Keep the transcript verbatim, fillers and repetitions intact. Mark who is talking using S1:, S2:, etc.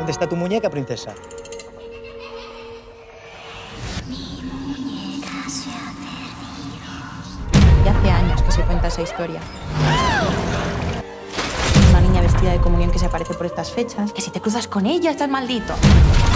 S1: ¿Dónde está tu muñeca, princesa?
S2: Mi muñeca se ha perdido.
S3: Ya hace años que se cuenta esa historia. Una niña vestida de comunión que se aparece por estas fechas. Que si te cruzas con ella, estás maldito.